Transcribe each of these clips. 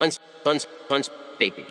Buns, baby.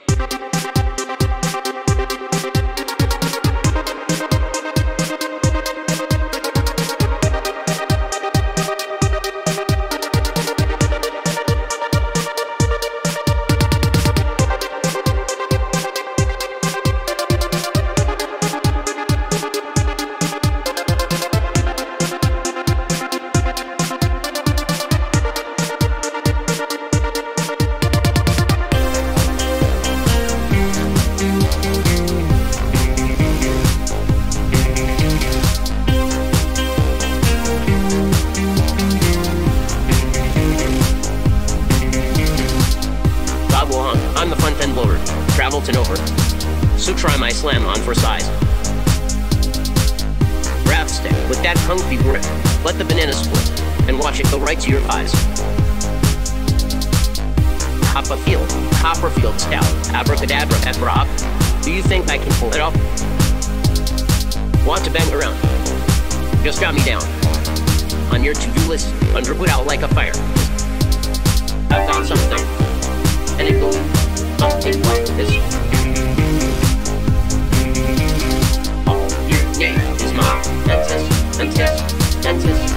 I'm the front end loader, travel to Nova. So try my slam on for size. Grab stick with that comfy grip. Let the banana split and watch it go right to your eyes. Copperfield stout, abracadabra rock. Do you think I can pull it off? Want to bang around? Just got me down. On your to-do list, under put out like a fire. I've found something, and it goes something like this. All you need is my dentist.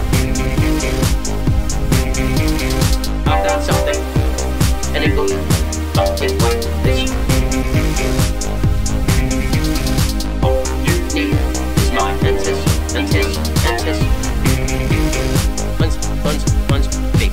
I've found something, and it goes something like this. All you need is my dentist. Buns, baby.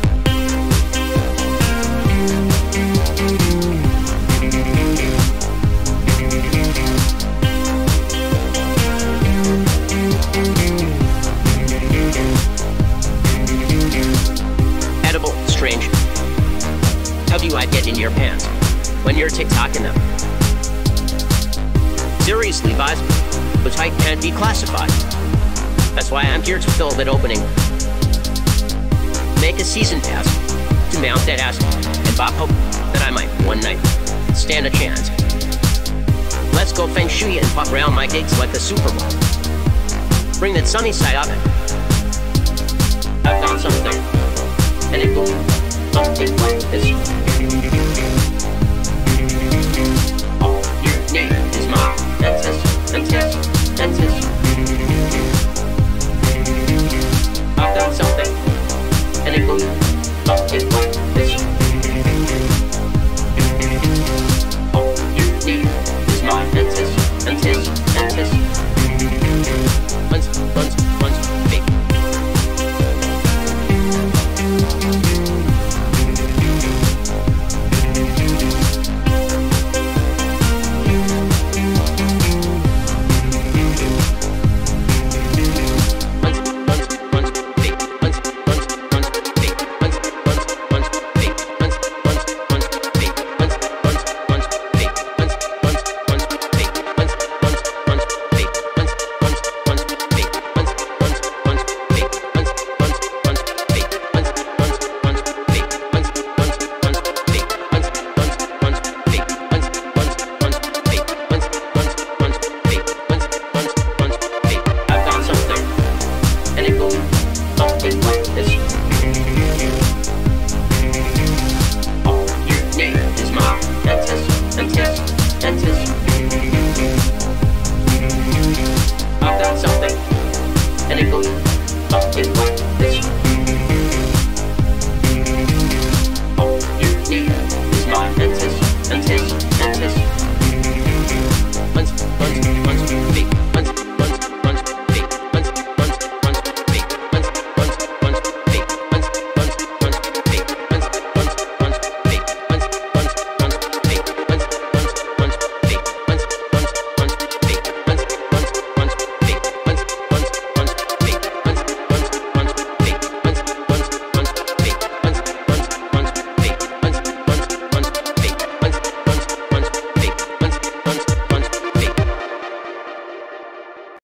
Edible, strange. How do I get in your pants when you're TikToking them? Seriously, guys, but I can't be classified. That's why I'm here to fill that opening. Make a season pass to mount that ass and Bob hope that I might one night stand a chance. Let's go feng shui and fuck around my gigs like the Super Bowl. Bring that sunny side up. I found something, and it goes something like this. All you need is my dentist. I found something, and it goes